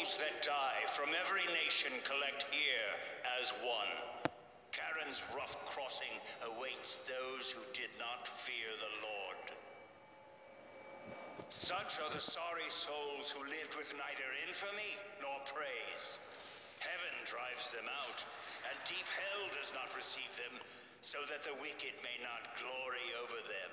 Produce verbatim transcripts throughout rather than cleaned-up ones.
souls that die from every nation collect here as one. Charon's rough crossing awaits those who did not fear the Lord. Such are the sorry souls who lived with neither infamy nor praise. Heaven drives them out, and deep hell does not receive them, so that the wicked may not glory over them.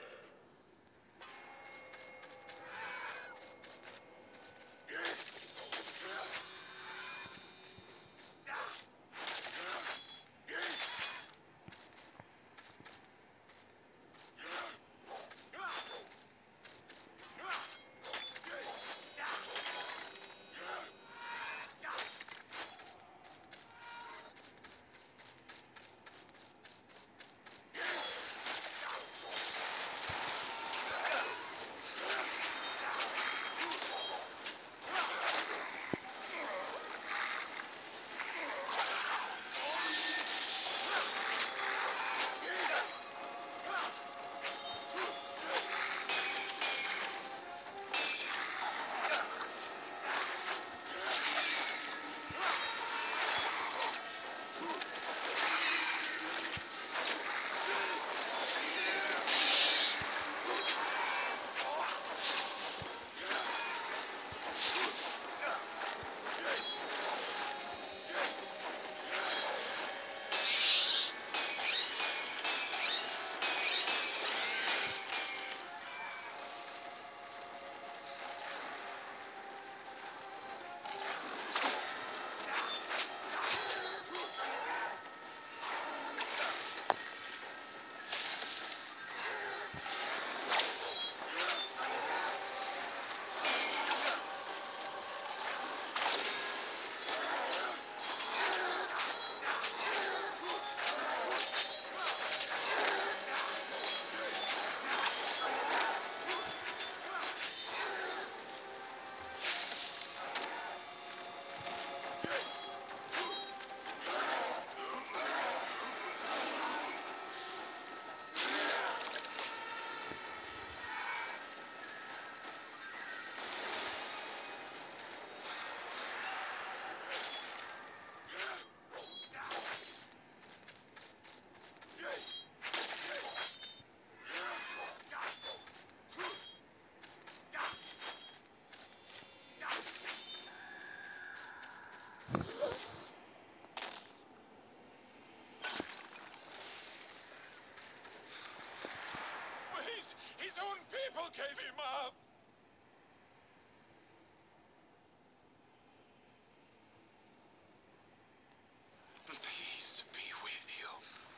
Gave him up! Peace be with you.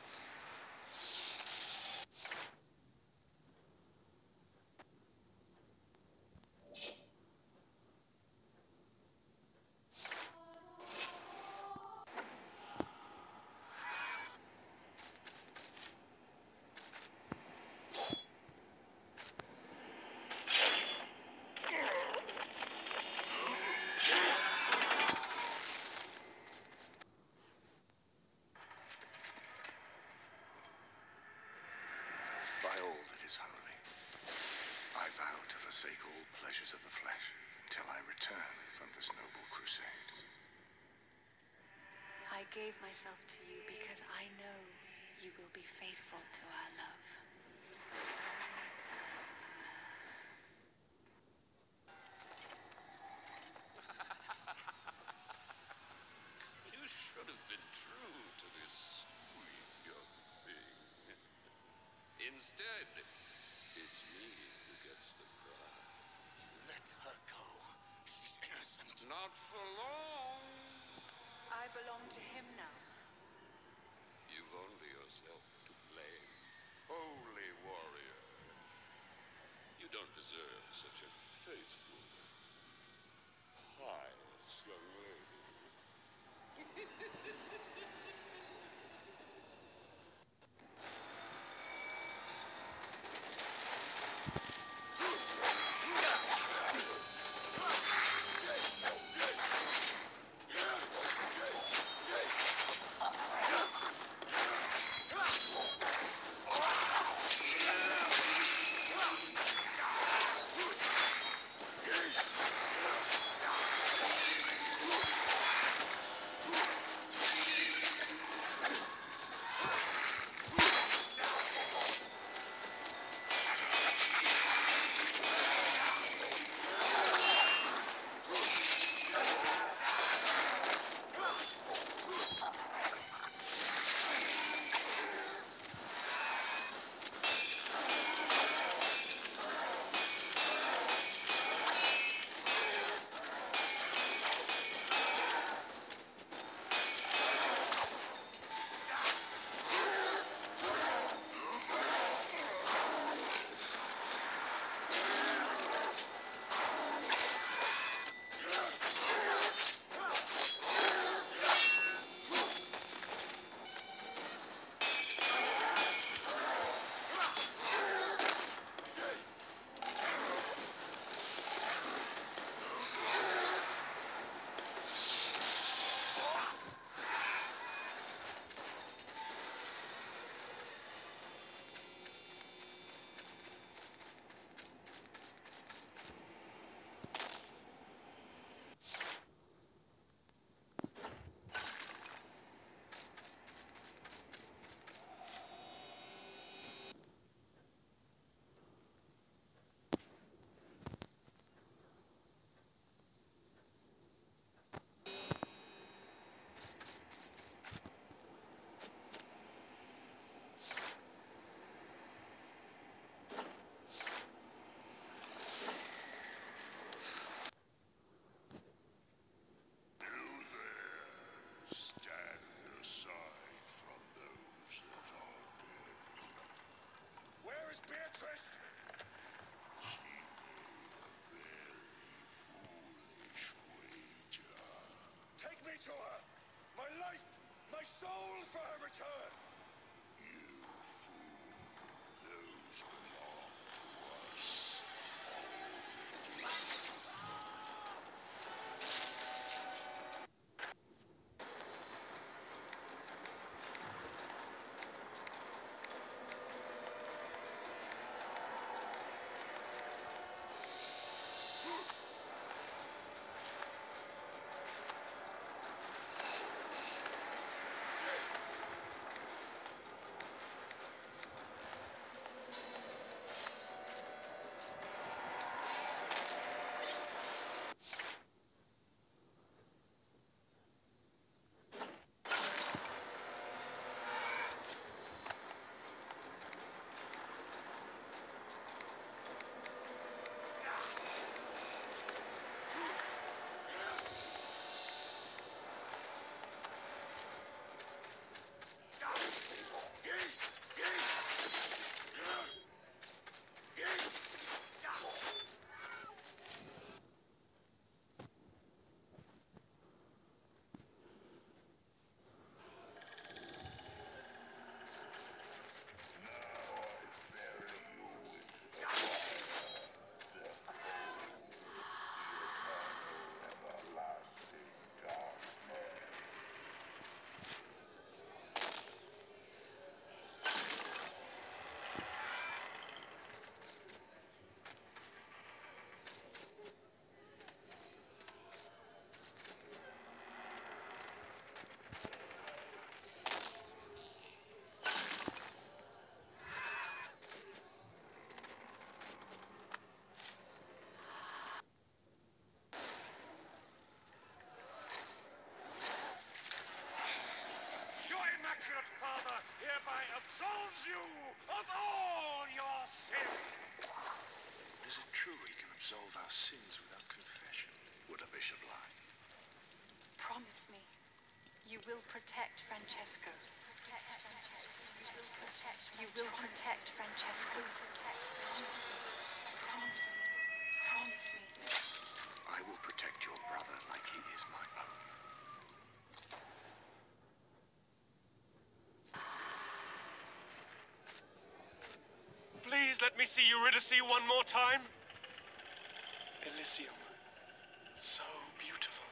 By all that is holy, I vow to forsake all pleasures of the flesh until I return from this noble crusade. I gave myself to you because I know you will be faithful to our love. You should have been true to this sweet young thing. Instead, it's me who gets the prize. Let her go. She's innocent. Not for long. I belong to him now. You've only yourself to blame. Holy warrior. You don't deserve such a faithful, pious young lady. return. You fool. Those belong to us already. Hereby absolves you of all your sins. Is it true he can absolve our sins without confession? Would a bishop lie? Promise me, you will protect Francesco. You will protect Francesco. Promise me. Promise me. Promise me. I will protect your brother like he is my own. Please let me see Eurydice one more time. Elysium. So beautiful.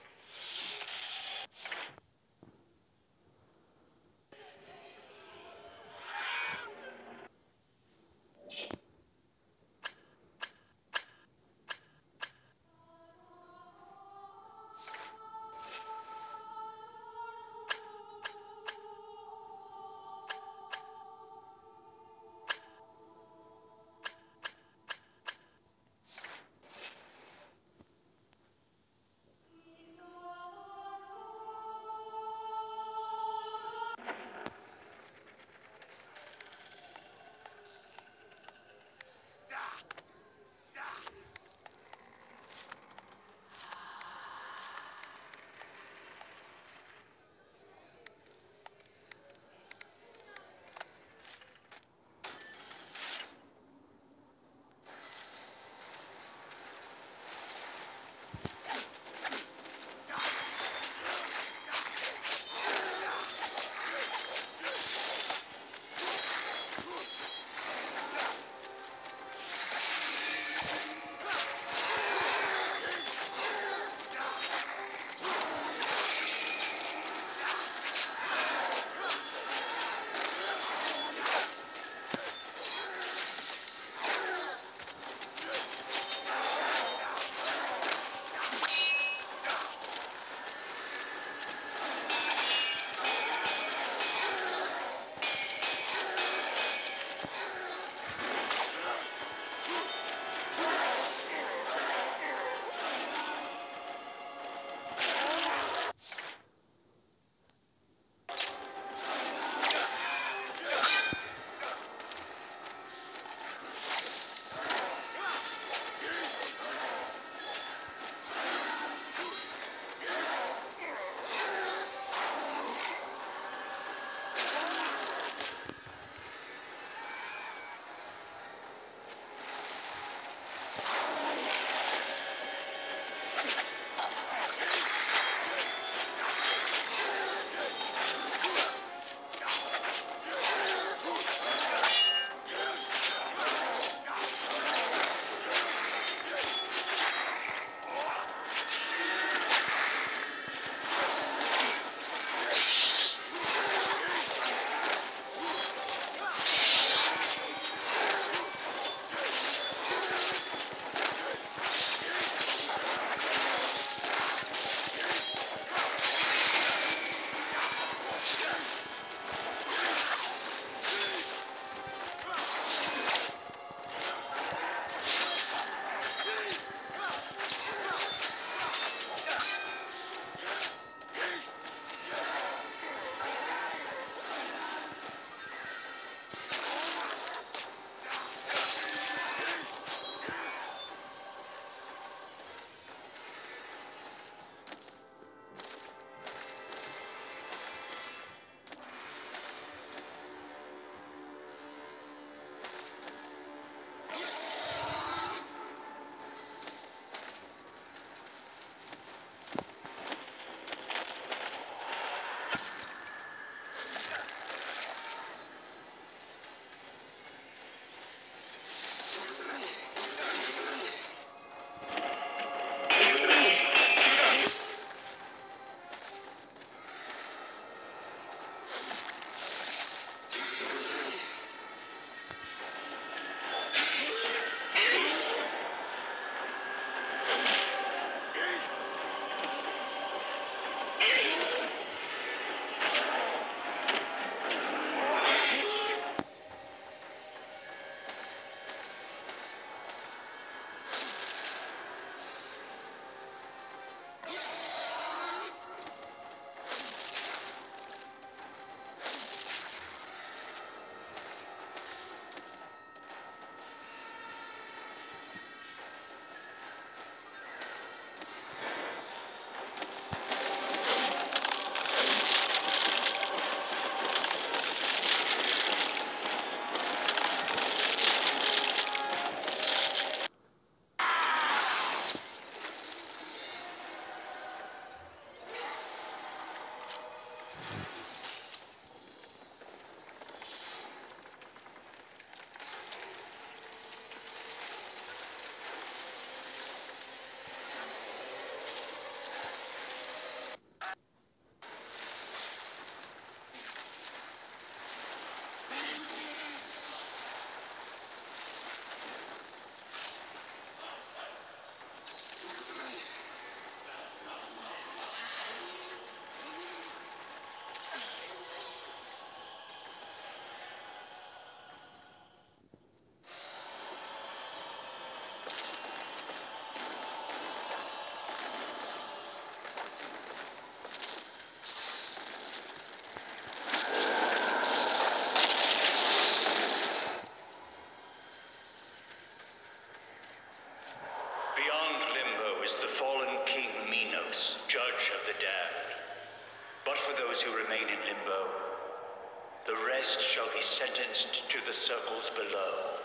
is the fallen king Minos, judge of the damned. But for those who remain in limbo, the rest shall be sentenced to the circles below.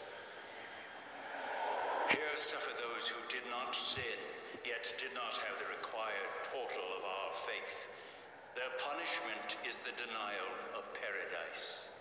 Here suffer those who did not sin, yet did not have the required portal of our faith. Their punishment is the denial of paradise.